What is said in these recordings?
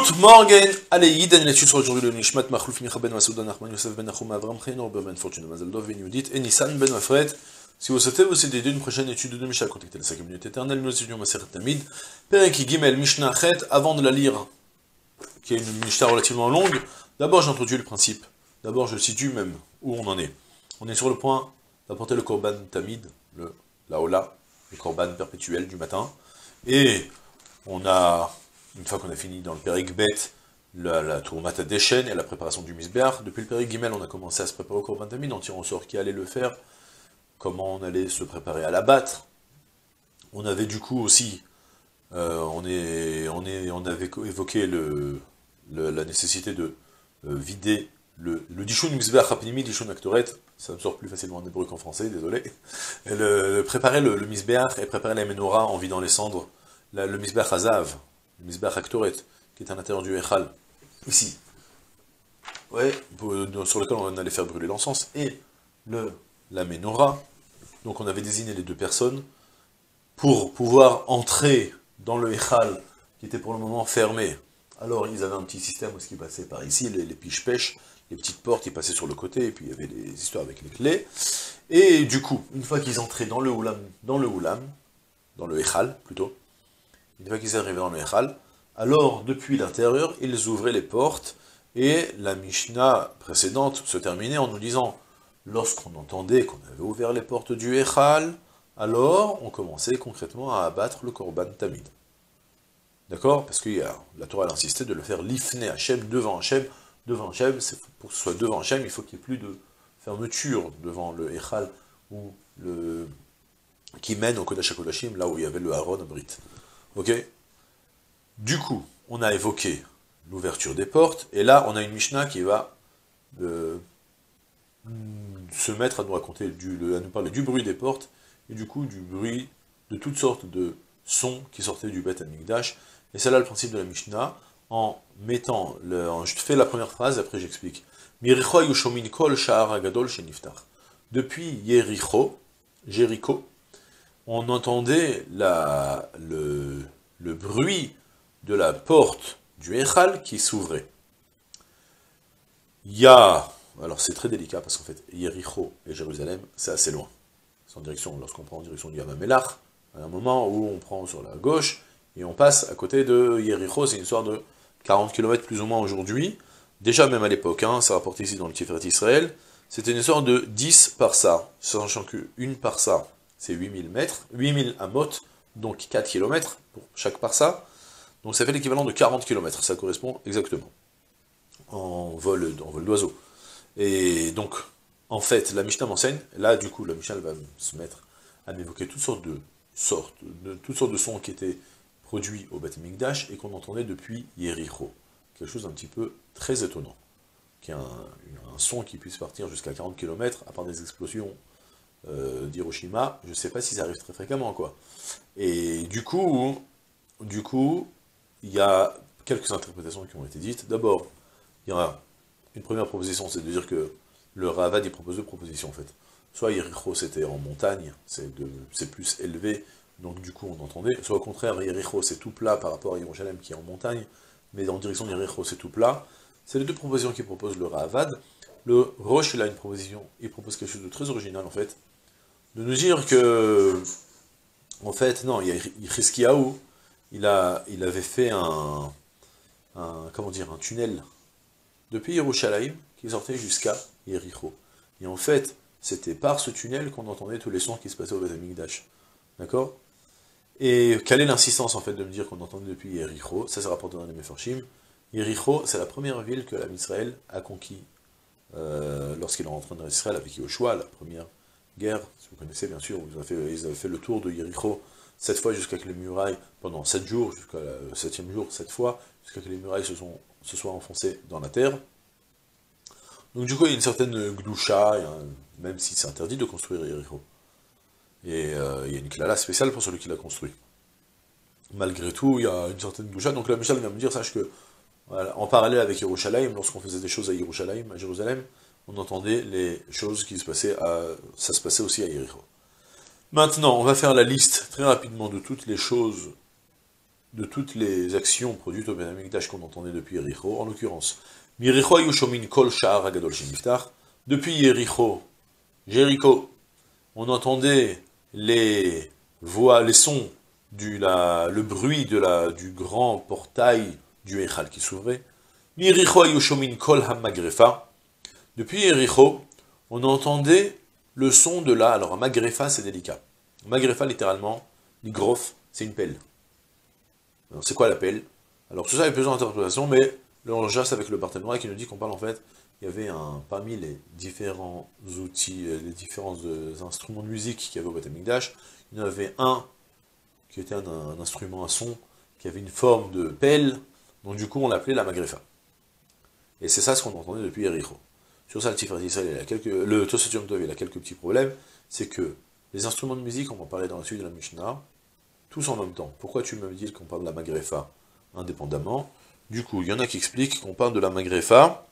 Good morning, allez, Yiden, l'étude sur aujourd'hui le Nishmat, Machlouf, Micha ben Masouda, Nachman, Yosef ben Nachum, Avram, Chaynor, Ben Fortune, Mazaldov, Ben Yudit, et Nissan ben Mafred. Si vous souhaitez vous aider d'une prochaine étude de Mishnah, contactez la 5 minutes éternelle, nous étudions Maseret Tamid, Perek Gimel, Mishnah Chet, avant de la lire, qui est une Mishnah relativement longue, d'abord j'introduis le principe, d'abord je situe même où on en est. On est sur le point d'apporter le Korban Tamid, la Ola, le Korban perpétuel du matin, et on a, une fois qu'on a fini dans le Perek Bet, la Tourmata Deshen et la préparation du Misbeach. Depuis le Perek Gimel, on a commencé à se préparer au Korban Tamid, en tirant au sort qui allait le faire, comment on allait se préparer à l'abattre. On avait du coup aussi, on avait évoqué la nécessité de vider le Dishun Misbeach Hapnimi, Dishun Aktoret, ça me sort plus facilement en hébreu qu'en français, désolé, et préparer le Misbeach et préparer la Menorah en vidant les cendres, le Misbeach Hazav, le Misbeach Aktoret, qui est à l'intérieur du Echal, ici, ouais, sur lequel on allait faire brûler l'encens, et la Menorah. Donc on avait désigné les deux personnes pour pouvoir entrer dans le Echal, qui était pour le moment fermé. Alors ils avaient un petit système où ce qui passait par ici, les piches-pêches, les petites portes qui passaient sur le côté, et puis il y avait des histoires avec les clés. Et du coup, une fois qu'ils entraient dans le Echal plutôt, une fois qu'ils arrivaient dans le Echal, alors depuis l'intérieur, ils ouvraient les portes, et la Mishnah précédente se terminait en nous disant, lorsqu'on entendait qu'on avait ouvert les portes du Echal, alors on commençait concrètement à abattre le Korban Tamid. D'accord? Parce que la Torah a insisté de le faire l'ifne Hachem, devant Hachem. Devant Hachem, pour que ce soit devant Hachem, il faut qu'il n'y ait plus de fermeture devant le Echal, ou qui mène au Kodesh HaKodashim, là où il y avait le Aaron Brit. Ok? Du coup, on a évoqué l'ouverture des portes, et là, on a une Mishnah qui va se mettre à nous raconter, à nous parler du bruit des portes, et du coup, du bruit de toutes sortes de sons qui sortaient du Beth Amikdash. Et c'est là le principe de la Mishnah, en mettant, je te fais la première phrase, après j'explique. Miricho yushomin kol sha'ar agadol sheniftar. Depuis Jéricho, on entendait le bruit de la porte du Echal qui s'ouvrait. Alors c'est très délicat parce qu'en fait, Jéricho et Jérusalem, c'est assez loin. C'est en direction, lorsqu'on prend en direction du Yamamelach, à un moment où on prend sur la gauche, et on passe à côté de Jéricho, c'est une histoire de 40 km plus ou moins aujourd'hui. Déjà même à l'époque, ça rapporte ici dans le Tiferet Israël, c'était une histoire de 10 parsa, sachant qu'une parsa, c'est 8000 mètres, 8000 amot, donc 4 km pour chaque parsa. Donc ça fait l'équivalent de 40 km, ça correspond exactement, en vol d'oiseau. Et donc, en fait, la Mishnah m'enseigne, là du coup, la Mishnah va se mettre à m'évoquer toutes sortes de sons qui étaient produits au Beth Mikdash et qu'on entendait depuis Jéricho. Quelque chose d'un petit peu très étonnant. Qu'il y a un son qui puisse partir jusqu'à 40 km, à part des explosions d'Hiroshima, je ne sais pas si ça arrive très fréquemment, quoi. Et du coup, il y a quelques interprétations qui ont été dites. D'abord, il y a une première proposition, c'est de dire que le Ravad, il propose deux propositions, en fait. Soit Jéricho, c'était en montagne, c'est plus élevé, donc du coup on entendait. Soit au contraire, Jéricho, c'est tout plat par rapport à Yerushalem qui est en montagne, mais en direction de Jéricho, c'est tout plat. C'est les deux propositions qu'il propose le Ravad. Le Rosh, il a une proposition, il propose quelque chose de très original, en fait, de nous dire que, en fait, non, Hiskiyahu, il avait fait un tunnel depuis Yerushalayim qui sortait jusqu'à Jéricho. Et en fait, c'était par ce tunnel qu'on entendait tous les sons qui se passaient au Beth Amikdash. D'accord? Et quelle est l'insistance, en fait, de me dire qu'on entendait depuis Jéricho? Ça se rapporte dans les Mefarshim. Jéricho, c'est la première ville que l'âme Israël a conquis lorsqu'il est rentré dans Israël avec Yoshua, la première guerre, si vous connaissez bien sûr, ils avaient fait le tour de Jéricho 7 fois jusqu'à que les murailles, pendant 7 jours, jusqu'à le 7e jour, 7 fois, jusqu'à que les murailles se soient enfoncées dans la terre. Donc du coup, il y a une certaine gdoucha, même si c'est interdit de construire Jéricho. Et il y a une klala spéciale pour celui qui l'a construit. Malgré tout, il y a une certaine gdoucha, donc la Mishnah vient me dire, sache que, voilà, en parallèle avec Yerushalayim, lorsqu'on faisait des choses à Yerushalayim, à Jérusalem, on entendait les choses qui se passaient ça se passait aussi à Jéricho. Maintenant, on va faire la liste très rapidement de toutes les choses de toutes les actions produites au Ben Amikdash qu'on entendait depuis Yericho, en l'occurrence, Miricho Yushomin Kol Sha'ar Hagadol Shemiftar, depuis Yericho, Jéricho, on entendait les voix, les sons, le bruit du grand portail du Echal qui s'ouvrait. Miricho Yushomin Kol Hamagrefa, depuis Yericho, on entendait le son de alors un magrefa c'est délicat. Magrefa littéralement, l'igrof, c'est une pelle. Alors c'est quoi la pelle? Alors tout ça est plusieurs interprétations, mais le jasse avec le partenariat qui nous dit qu'on parle en fait, il y avait parmi les différents outils, les différents instruments de musique qu'il y avait au Beth Amikdash, il y en avait un qui était un instrument à son, qui avait une forme de pelle, donc du coup on l'appelait la magrefa. Et c'est ça ce qu'on entendait depuis Yericho. Sur ça, le Tosfot Yom Tov, il a quelques petits problèmes, c'est que les instruments de musique, on va parler dans la suite de la Mishnah, tous en même temps. Pourquoi tu me dis qu'on parle de la magrefa indépendamment? Du coup, il y en a qui expliquent qu'on parle de la magrefa.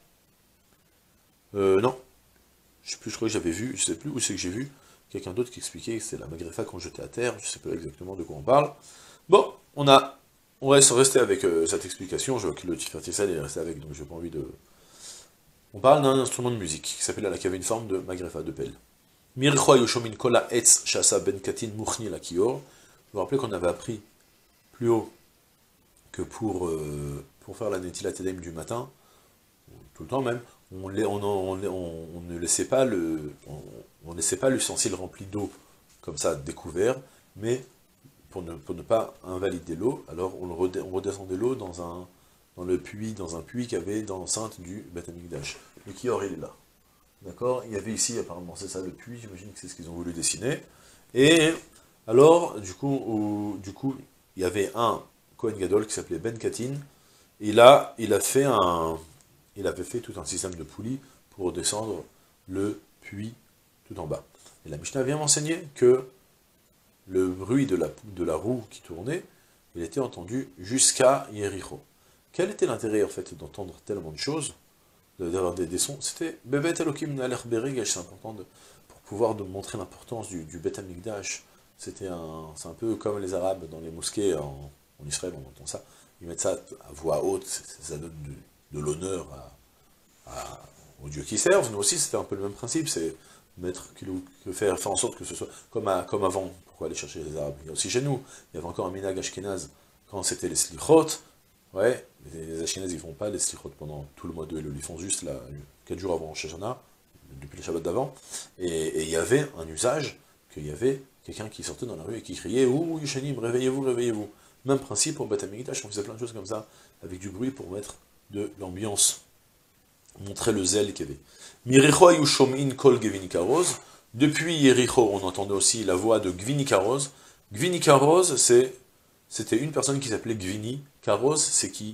Non. Je sais plus, je crois que j'avais vu, je sais plus où c'est que j'ai vu, quelqu'un d'autre qui expliquait que c'est la magrefa qu'on jetait à terre, je sais pas exactement de quoi on parle. Bon, on va rester avec cette explication, je vois que le Tifertissal est resté avec, donc j'ai pas envie de... On parle d'un instrument de musique qui s'appelle qui avait une forme de magrefa, de pelle. Mircho Yoshomin Kola Etz Shasa Ben Katin Muchni Lakior. Vous vous rappelez qu'on avait appris plus haut que pour faire la Netilat Yadayim du matin, tout le temps même, on ne laissait pas l'ustensile rempli d'eau comme ça découvert, mais pour ne pas invalider l'eau, alors on redescendait l'eau dans un puits qu'il y avait dans l'enceinte du Beth Amikdash. Le Kior, il est là. D'accord? Il y avait ici, apparemment, c'est ça le puits, j'imagine que c'est ce qu'ils ont voulu dessiner. Et alors, du coup, il y avait un Kohen Gadol qui s'appelait Ben Katin, et là, il avait fait tout un système de poulies pour descendre le puits tout en bas. Et la Mishnah vient m'enseigner que le bruit de la roue qui tournait, il était entendu jusqu'à Yericho. Quel était l'intérêt, en fait, d'entendre tellement de choses, d'avoir des sons? C'était Bebet Elokim Naler Berigesh, c'est important pour pouvoir montrer l'importance du Bet Amikdash. C'est un peu comme les Arabes dans les mosquées en Israël, on entend ça. Ils mettent ça à voix haute, ça donne de l'honneur aux dieux qui servent. Nous aussi, c'était un peu le même principe, c'est faire en sorte que ce soit comme avant. Pourquoi aller chercher les Arabes? Il y a aussi chez nous, il y avait encore un minhag ashkénaze quand c'était les slichot. Ouais, les ashkénazes, ils font pas les slichot pendant tout le mois de Elul, ils font juste 4 jours avant Rosh Hashanah, depuis le Shabbat d'avant, et il y avait un usage qu'il y avait quelqu'un qui sortait dans la rue et qui criait « Ouh, Yushanim, réveillez-vous, réveillez-vous ». Même principe au Beth Amikdash, on faisait plein de choses comme ça, avec du bruit pour mettre de l'ambiance, montrer le zèle qu'il y avait. Miricho Yushom'in kol Gvinikaroz. Depuis Yericho, on entendait aussi la voix de Gvinikaroz. Gvinikaroz, c'était une personne qui s'appelait Gvini. Karoz, c'est qui?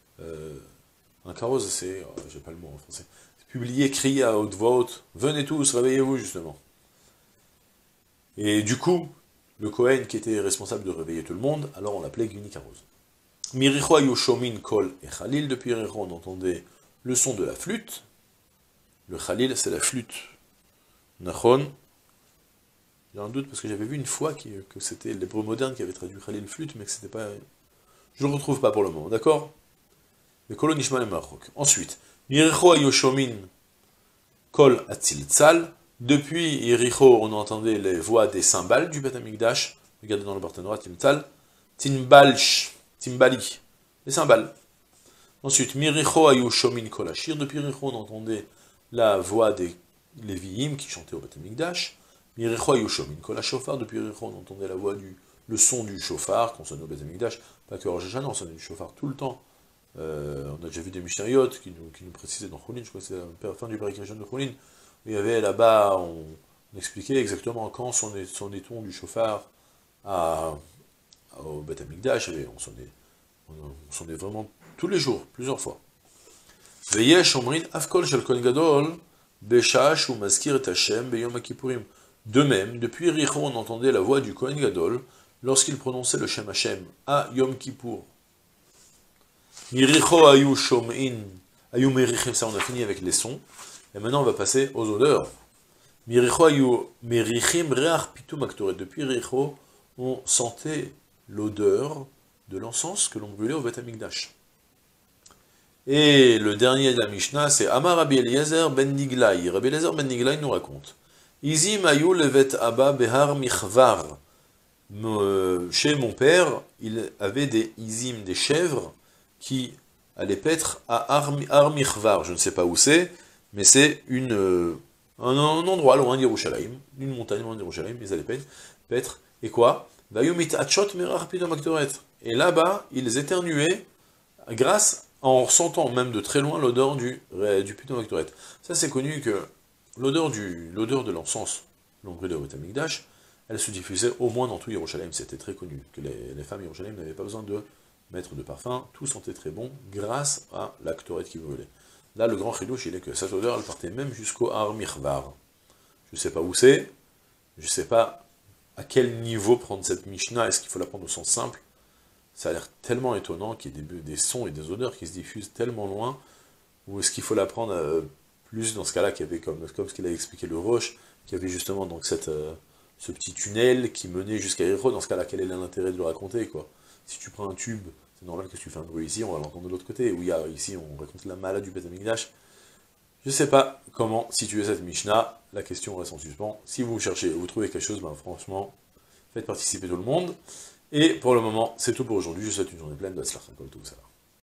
Un karoz, c'est... Oh, j'ai pas le mot en français. Publier, crier à haute voix haute. Venez tous, réveillez-vous, justement. Et du coup, le Kohen qui était responsable de réveiller tout le monde, alors on l'appelait Gvini Karoz. Miricho Yoshomin kol et Khalil. Depuis Yericho, on entendait le son de la flûte. Le Khalil, c'est la flûte. Nachon. J'ai un doute parce que j'avais vu une fois que c'était l'hébreu moderne qui avait traduit Khalil flûte, mais que c'était pas... Je ne le retrouve pas pour le moment, d'accord? Mais Kolo Nishma le Marok. Ensuite, Yericho Yoshomin Kol Atziltzal. Depuis Yericho, on entendait les voix des cymbales du Beth Amikdash. Regardez dans le partenariat, Timtzal. Timbali. Les cymbales. Ensuite, Miricho Ayushomin Kol Ashir. Depuis Yericho, on entendait la voix des Lévi'im qui chantaient au Beth Amikdash. Miricho Ayushomin Kol Ashofar. Depuis Yericho, on entendait la voix le son du chauffard qu'on sonnait au Beth Amikdash. Pas que Rosh Hashanah, on sonnait du chauffard tout le temps. On a déjà vu des Mishnayot qui nous précisaient dans Choulin, je crois que c'est la fin du Périkashon de Choulin. Il y avait là-bas, on expliquait exactement quand sonnait-on du chauffard au Beth Amikdash, et on sonnait vraiment tous les jours, plusieurs fois. Veyesh omrin afkol shel kohen gadol beshash ou maskir et Hashem beyom kippurim. De même, depuis Yericho, on entendait la voix du Kohen Gadol lorsqu'il prononçait le Shem Hashem à Yom Kippour. Yericho ayu shom'in, ayu merichim, ça on a fini avec les sons, et maintenant on va passer aux odeurs. Yericho ayu merichim reach pitum aktoret. Depuis Yericho, on sentait l'odeur de l'encens que l'on brûlait au Beth Amikdash. Et le dernier de la Mishnah, c'est Amar Rabbi Eliezer ben Niglai. Rabbi Eliezer ben Niglai nous raconte. Izim ayu levet abba behar michvar. Chez mon père, il avait des izim, des chèvres, qui allaient paître à Har Michvar. Je ne sais pas où c'est, mais c'est un endroit loin d'Yerushalayim, une montagne loin d'Yerushalayim, ils allaient paître. Et quoi? Et là-bas, ils éternuaient en ressentant même de très loin l'odeur du Pidyon Maktoret. Ça, c'est connu que l'odeur de l'encens, l'on brûlait au Beth Amikdash, elle se diffusait au moins dans tout Yerushalayim, c'était très connu, que les femmes Yerushalayim n'avaient pas besoin de mettre de parfum, tout sentait très bon grâce à la Ktoret qui brûlait. Là, le grand chidouche, il est que cette odeur, elle partait même jusqu'au Har Michvar. Je ne sais pas où c'est, je ne sais pas à quel niveau prendre cette Mishnah, est-ce qu'il faut la prendre au sens simple? Ça a l'air tellement étonnant qu'il y ait des sons et des odeurs qui se diffusent tellement loin, ou est-ce qu'il faut la prendre plus dans ce cas-là, qu'il y avait comme ce qu'il a expliqué le Roche, qu'il y avait justement donc ce petit tunnel qui menait jusqu'à Yericho, dans ce cas-là, quel est l'intérêt de le raconter, quoi? Si tu prends un tube, c'est normal que si tu fais un bruit ici, on va l'entendre de l'autre côté, où ici on raconte la malade du Beth Amikdash. Je ne sais pas comment situer cette Mishnah, la question reste en suspens. Si vous cherchez, vous trouvez quelque chose, ben franchement, faites participer tout le monde. Et pour le moment, c'est tout pour aujourd'hui, je vous souhaite une journée pleine de Tzlach, comme tout ça.